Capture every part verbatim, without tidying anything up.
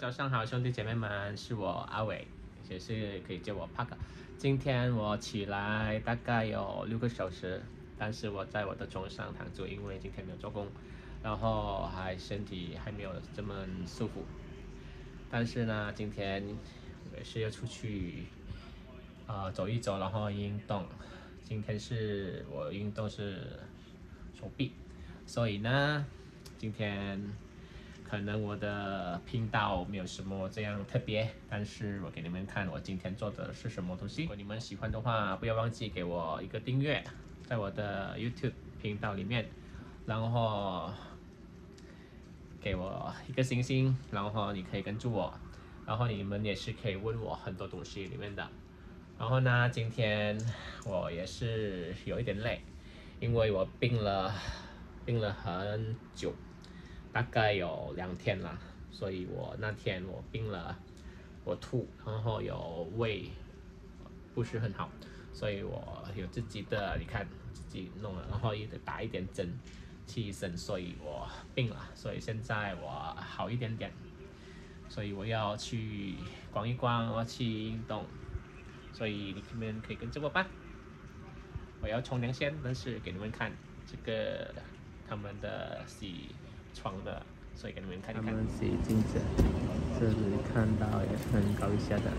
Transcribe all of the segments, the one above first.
早上好，兄弟姐妹们，是我阿伟，也是可以叫我帕克。今天我起来大概有六个小时，但是我在我的床上躺着，因为今天没有做工，然后还身体还没有这么舒服。但是呢，今天我也是要出去，呃，走一走，然后运动。今天是我运动是手臂，所以呢，今天可能我的频道没有什么这样特别，但是我给你们看我今天做的是什么东西。如果你们喜欢的话，不要忘记给我一个订阅，在我的 YouTube 频道里面，然后给我一个星星，然后你可以跟住我，然后你们也是可以问我很多东西里面的。然后呢，今天我也是有一点累，因为我病了，病了很久，大概有两天了，所以我那天我病了，我吐，然后有胃不是很好，所以我有自己的，你看自己弄了，然后也得打一点针，去医生，所以我病了，所以现在我好一点点，所以我要去逛一逛，我要去运动。所以你们可以跟着我吧。我要冲凉先，但是给你们看这个他们的洗床的，所以给你们看一看。他们洗镜子，这里看到也是很搞笑的。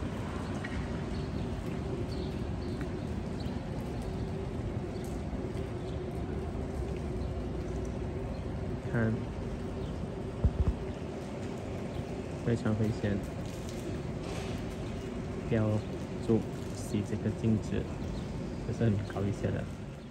看，非常危险，标注。洗这个镜子，这是很搞笑的。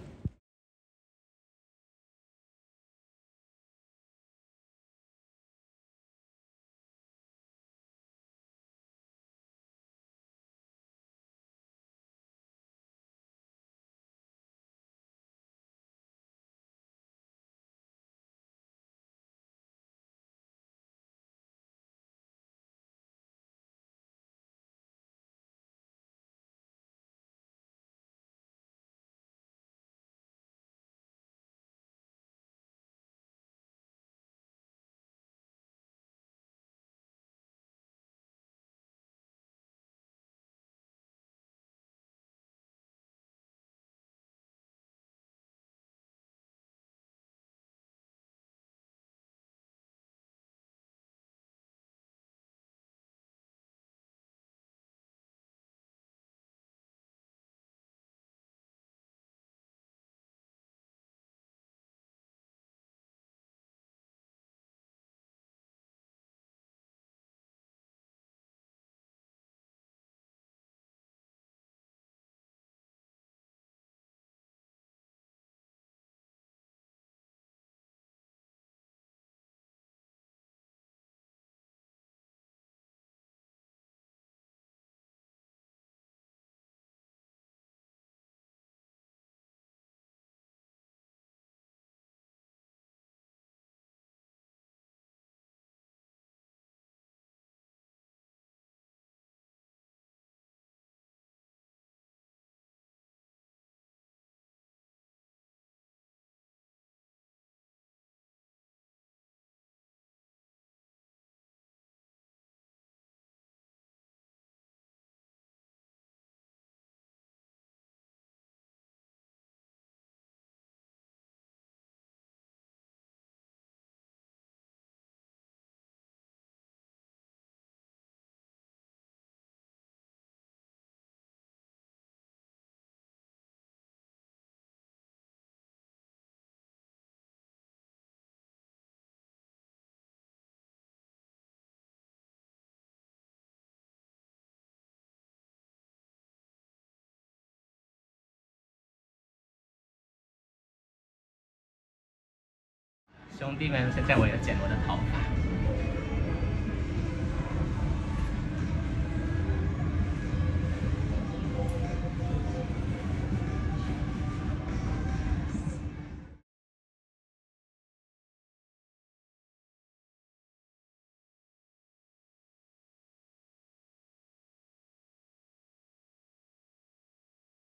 兄弟们，现在我要剪我的头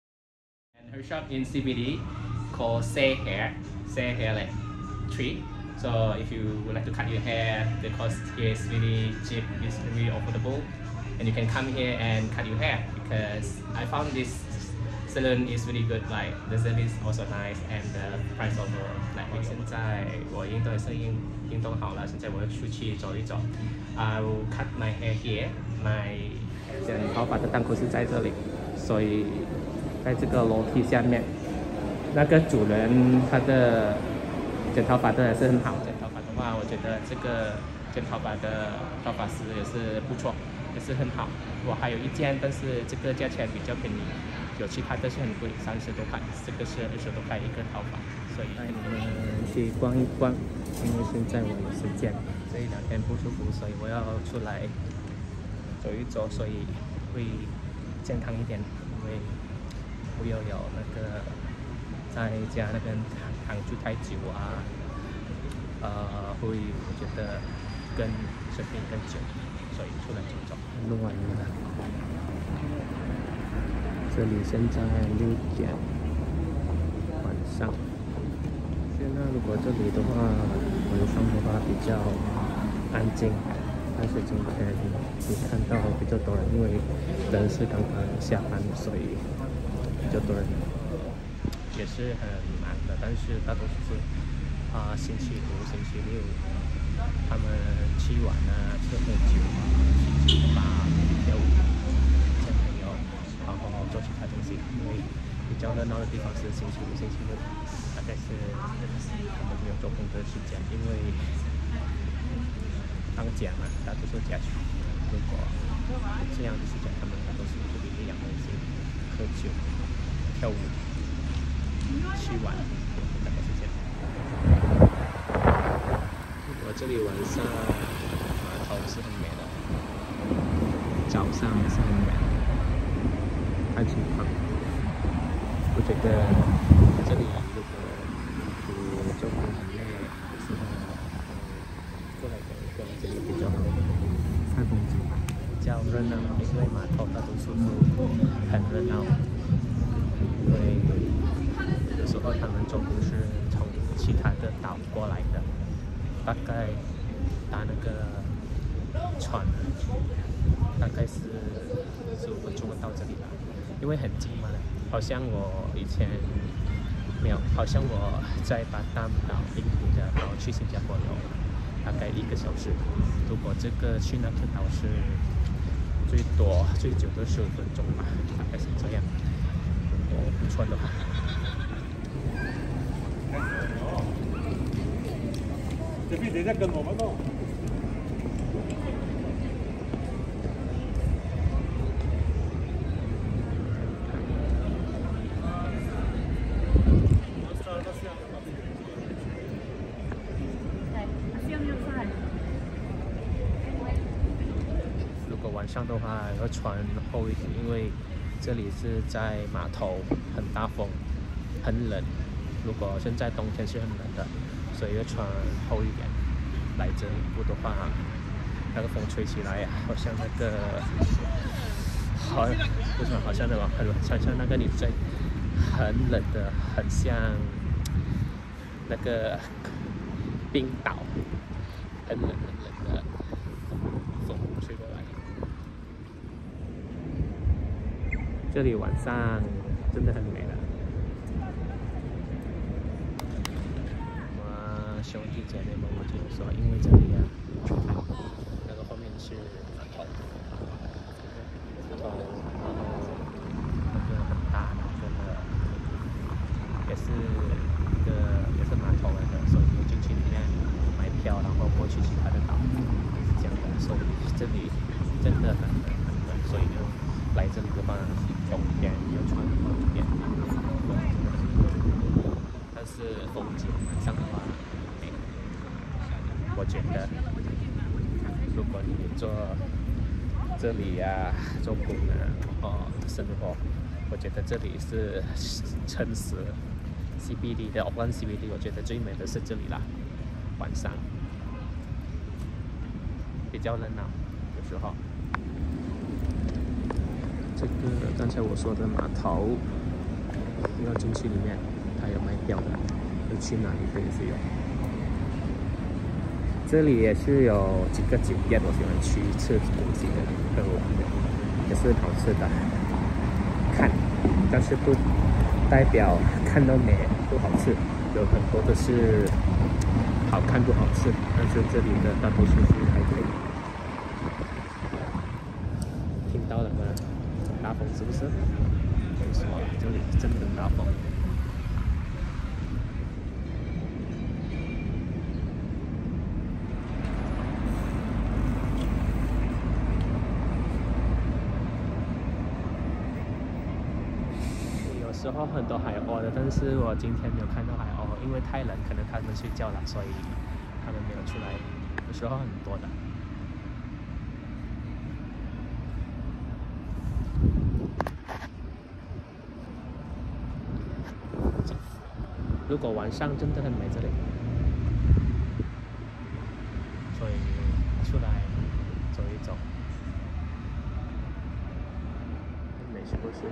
发。And her shop in C B D called Say Hair, Say Hair like tree. So if you would like to cut your hair, the cost here is really cheap, it's really affordable, and you can come here and cut your hair because I found this salon is really good. Like the service also nice and the price also like. 现在我运动也是运运动好了，现在我要出去走一走。I'll cut my hair here. My 剪头发的档口是在这里，所以在这个楼梯下面，那个主人他的剪头发的也是很好。剪头发的话，我觉得这个剪头发的头发师也是不错，也是很好。我还有一件，但是这个价钱比较便宜，有其他的是很贵，三十多块，这个是二十多块一个头发。所以带你们去逛一逛，因为现在我有时间，这一两天不舒服，所以我要出来走一走，所以会健康一点，因为不要有那个在家那边躺躺住太久啊，呃，会我觉得更生病更久，所以出来走走。录完了，这里现在六点，晚上。现在如果这里的话，晚上的话比较安静。 但是今天你看到比较多人，因为人是刚刚下班，所以比较多人，也是很忙的。但是大多数是啊、呃、星期五、星期六，他们去玩啊、吃喝酒啊、去酒吧、跳舞、见朋友，然后做其他东西。因为比较热闹的地方是星期五、星期六，大概是他们没有做工的时间，因为 放假嘛，大多数假期。如果这样的时间，他们都是这里一样东西，喝酒、跳舞、去玩，大概是这样。我这里晚上码头是很美的，早上是很美，看情况。我觉得这里如果你做工很累，有时候过来走。 这里比较好，看风景，比较热闹，因为码头大多数都很热闹。因为有时候他们中途是从其他的岛过来的，大概搭那个船，大概是十五分钟到这里了，因为很近嘛。好像我以前没有，好像我在巴淡岛、印尼的，然后去新加坡有 大概一个小时，如果这个去那个岛是最多最久的十五分钟吧，大概是这样。如果不错的话，这边谁在跟我们弄？晚上的话要穿厚一点，因为这里是在码头，很大风，很冷。如果现在冬天是很冷的，所以要穿厚一点。来这里不的话，那个风吹起来呀，好像那个，好，为什么好像那个很想象那个你在很冷的，很像那个冰岛，很冷很冷的风吹过来。 这里晚上真的很美了。我兄弟姐妹们，我就说，因为这里啊，那个后面是码头，码头，然后那个很大的那个，也是一个也是码头来的，所以我进去里面买票，然后过去其他的岛，是这样的。所以这里真的很冷很冷，所以就来这里的话。 冬天要穿厚一点，但是风景晚上的话，我觉得如果你做这里呀、啊、做工啊，哦生活，我觉得这里是撑死 C B D 的 Auckland C B D， 我觉得最美的是这里啦，晚上比较热闹，有时候。 这个刚才我说的码头，要进去里面，它有卖票的，要去哪里可以是有。 这里也是有几个酒店，我喜欢去吃东西的，很玩的，也是好吃的。看，但是不代表看到美不好吃，有很多的是好看不好吃，但是这里的大多数是还可以。听到了吗？大风是不是？没错，这里真的大风。有时候很多海鸥的，但是我今天没有看到海鸥，因为太冷，可能它们睡觉了，所以它们没有出来。有时候很多的。如果晚上真的很美这里，所以出来走一走，很美是不是？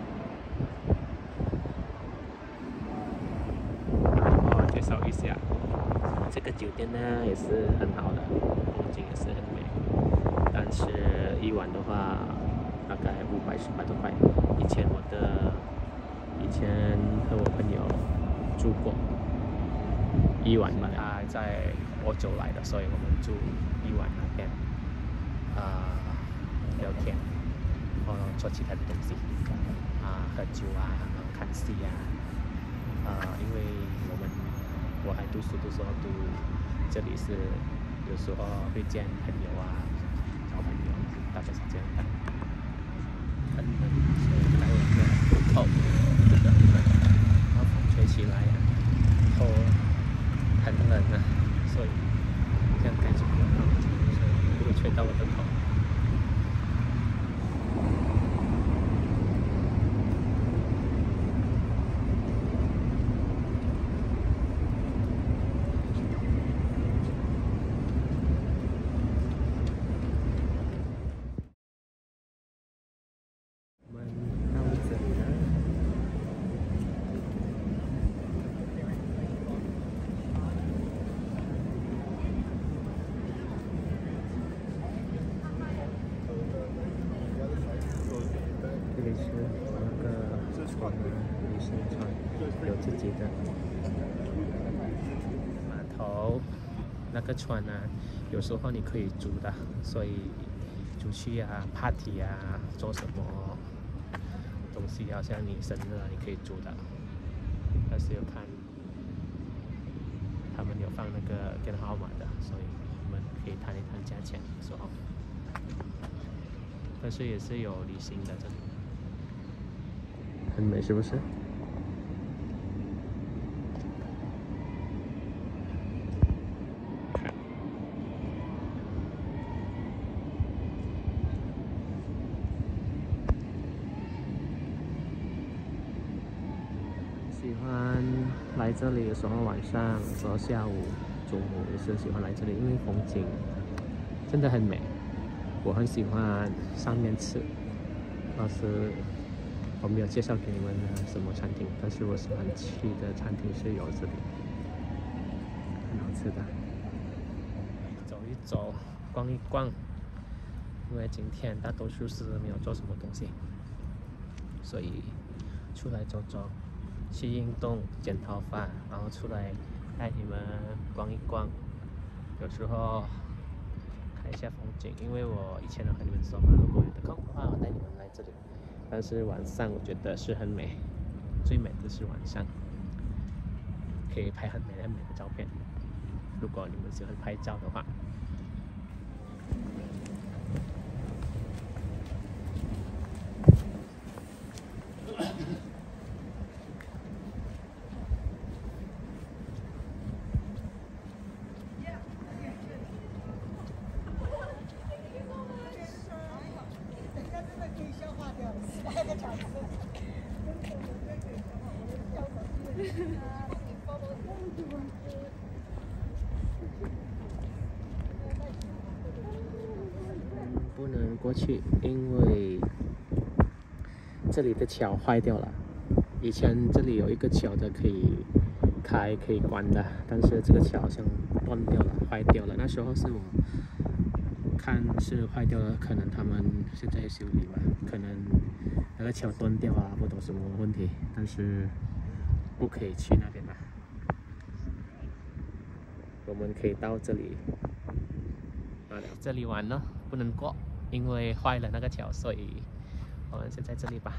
哦，介绍一下，这个酒店呢也是很好的，风景也是很美，但是一晚的话大概五百十八多块。以前我的以前和我朋友住过一晚嘛，他在欧洲来的，所以我们住一晚那边，啊、呃，聊天，或做其他的东西，啊、喝酒啊，看戏啊，啊、因为我们我还读书的时候读这里是有时候会见朋友啊，交朋友，大概是这样的。很冷，所以戴我的头，这个很冷，然后风吹起来啊，头很冷啊，所以这样戴着比较好，所以不会吹到我的头。这里是那个船，旅行船，有自己的码头。那个船呢、啊，有时候你可以租的，所以出去啊、party 啊，做什么东西，好像你生日啊，你可以租的。但是有看他们有放那个电话号码的，所以我们可以谈一谈价钱的时候。但是也是有旅行的这里。很美是不是？喜欢来这里，有时候晚上、有时候下午、中午也是喜欢来这里，因为风景真的很美。我很喜欢上面吃，但是我没有介绍给你们什么餐厅，但是我喜欢去的餐厅是有这里，很好吃的。走一走，逛一逛，因为今天大多数是没有做什么东西，所以出来走走，去运动、剪头发，然后出来带你们逛一逛，有时候看一下风景。因为我以前有和你们说嘛，如果有的空的话，我带你们来这里。但是晚上我觉得是很美，最美的是晚上，可以拍很美很美的照片。如果你们喜欢拍照的话。不能过去，因为这里的桥坏掉了。以前这里有一个桥的可以开可以关的，但是这个桥好像断掉了，坏掉了。那时候是我看是坏掉了，可能他们是在修理吧，可能那个桥断掉啊，不懂什么问题，但是不可以去那边吧。我们可以到这里，啊，这里玩呢不能过，因为坏了那个桥，所以我们就在这里吧。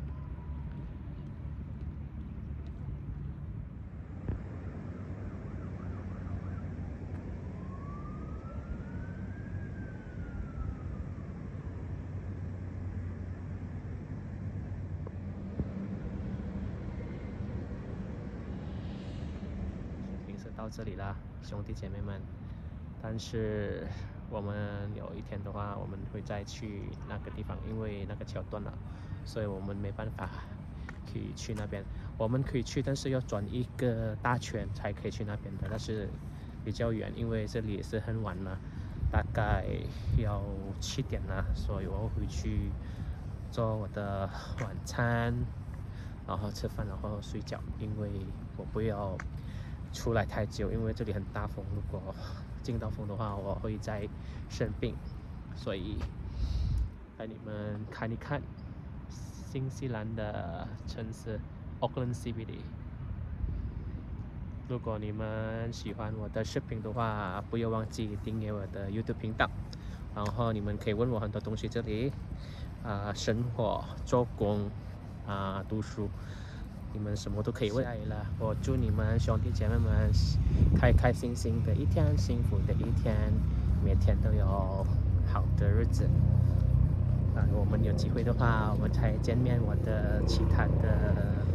到这里啦，兄弟姐妹们。但是我们有一天的话，我们会再去那个地方，因为那个桥断了，所以我们没办法可以去那边。我们可以去，但是要转一个大圈才可以去那边的，但是比较远，因为这里也是很晚了，大概要七点了，所以我回去做我的晚餐，然后吃饭，然后睡觉，因为我不要出来太久，因为这里很大风，如果进到风的话，我会再生病，所以带你们看一看新西兰的城市 Auckland C B D。如果你们喜欢我的视频的话，不要忘记订阅我的 YouTube 频道，然后你们可以问我很多东西，这里啊、呃，生活、做工啊、呃、读书。你们什么都可以问了，我祝你们兄弟姐妹们开开心心的一天，幸福的一天，每天都有好的日子。啊，我们有机会的话，我们才见面我的其他的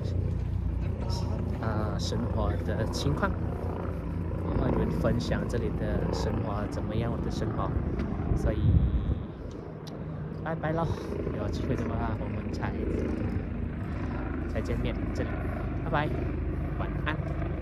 啊、呃、生活的情况，我和你们分享这里的生活怎么样，我的生活，所以拜拜咯，有机会的话我们才再见面，这里，拜拜，晚安。